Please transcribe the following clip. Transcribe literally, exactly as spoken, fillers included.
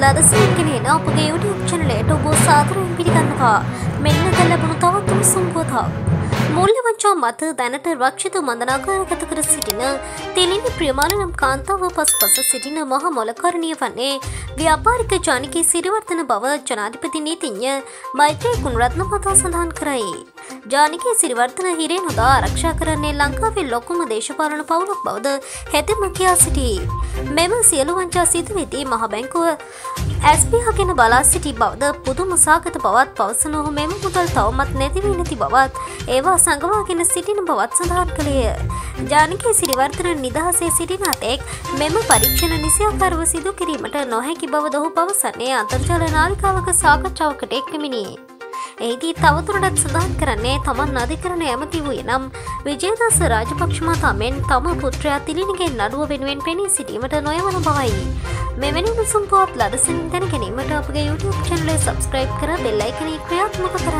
ලදසින් ගෙනෙන අපගේ YouTube channel ඔබ සාදරයෙන් පිළිගන්නවා. මෙන්න දැන් ලැබුණු තවත් උණුසුම් පුවතක්. මූල්‍ය වංචා මත දැනට රක්ෂිත මන්දනාගාරගත කර සිටින තෙලිනි ප්‍රියමාන නම් කාන්තාව පසුපස සිටින මහ මොලකරණිය වන්නේ ව්‍යාපාරික ජානකී සිරිවර්ධන බව ජනාධිපති නීතිඥ මෛත්‍රී ගුණරත්න මහතා සඳහන් කරයි. ජානකී සිරිවර්ධන හිරේ නොදා ආරක්ෂා කරන්නේ ලංකාවේ ලොකුම දේශපාලන පවුලක් බවද හෙතෙම කියා සිටී. මෙම සියලු වංචා සිදුවේදී මහ බැංකුව එස් බී හගෙන බලා සිටි බවද පුදුම සාගත බවත් පවසන ඔහු මෙම මුදල් තවමත් නැති වී නැති බවත් ඒවා සංගවාගෙන සිටින බවත් සඳහන් කළේය. ජානකී සිරිවර්ධන නිදහසේ සිටින අතෙක් මෙම පරීක්ෂණ නිසියාකාරව සිදු කිරීමට නොහැකි බවද ඔහු පවසන්නේ අන්තර්ජාල නාලිකාවක සාකච්ඡාවකට එක්වෙමිනි. එහිදී තවදුරටත් සඳහන් කරන්නේ තමන් අධිකරණ ඇමති වූයේ නම් විජේදාස රාජපක්ෂ මහතා මෙන් තම පුත්‍රයා තිලිනිගේ නඩුව වෙනුවෙන් පෙනී සිටීමට නොයවන බවයි. මෙවැනි උණුසුම් පුවත් ලදසින් දැන ගැනීමට අපගේ YouTube channel එක subscribe කර bell icon එක ක්‍රියාත්මක කරන්න.